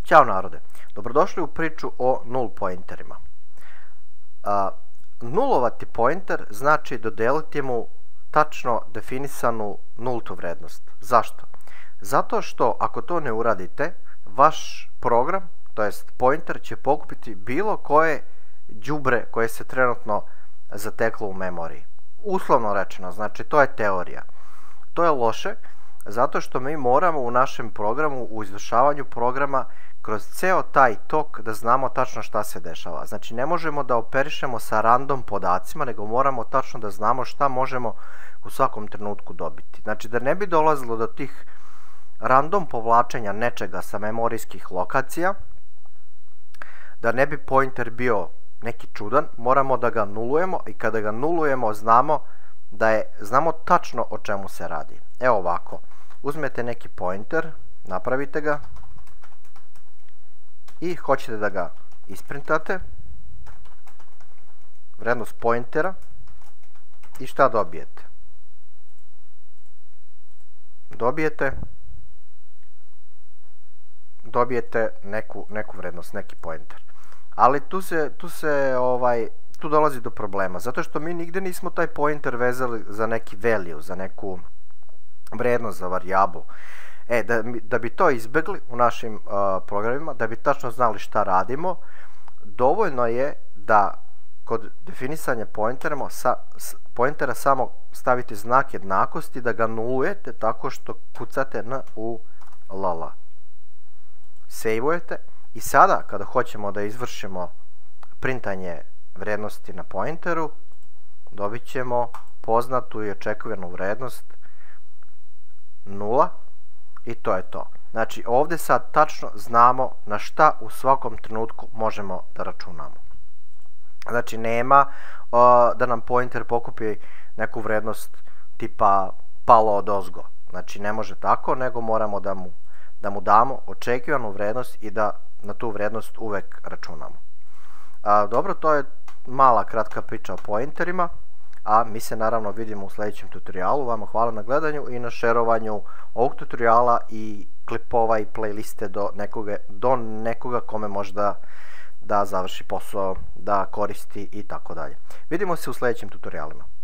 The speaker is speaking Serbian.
Ćao narode, dobrodošli u priču o null pointerima. Nulovati pointer znači dodeliti mu tačno definisanu nultu vrednost. Zašto? Zato što ako to ne uradite, vaš program, to jest pointer, će pokupiti bilo koje đubre koje se trenutno zateklo u memoriji. Uslovno rečeno, znači to je teorija. To je loše zato što mi moramo u našem programu, u izvršavanju programa, kroz ceo taj tok da znamo tačno šta se dešava. Znači ne možemo da operišemo sa random podacima, nego moramo tačno da znamo šta možemo u svakom trenutku dobiti. Znači da ne bi dolazilo do tih random povlačenja nečega sa memorijskih lokacija, da ne bi pointer bio neki čudan, moramo da ga nulujemo i kada ga nulujemo znamo tačno o čemu se radi. Evo ovako, uzmete neki pointer, napravite ga i hoćete da ga isprintate, vrednost pointera, i šta dobijete? Dobijete neku vrednost, neki pointer. Ali tu dolazi do problema, zato što mi nigde nismo taj pointer vezali za neki value, za neku vrednost, za varijablu. Da bi to izbegli u našim programima, da bi tačno znali šta radimo, dovoljno je da kod definisanja pointera samo stavite znak jednakosti, da ga nulujete tako što kucate n u ll. Sejvujete i sada kada hoćemo da izvršimo printanje vrednosti na pointeru, dobit ćemo poznatu i očekivanu vrednost 0 i to je to. Znači ovdje sad tačno znamo na šta u svakom trenutku možemo da računamo. Znači nema da nam pointer pokupi neku vrednost tipa palo odozgo. Znači ne može tako, nego moramo da mu damo očekivanu vrednost i da na tu vrednost uvek računamo. Dobro, to je mala kratka priča o pointerima, a mi se naravno vidimo u sljedećem tutorialu. Vama hvala na gledanju i na šerovanju ovog tutoriala i klipova i playliste do nekoga kome možda da završi posao, da koristi i tako dalje. Vidimo se u sljedećim tutorialima.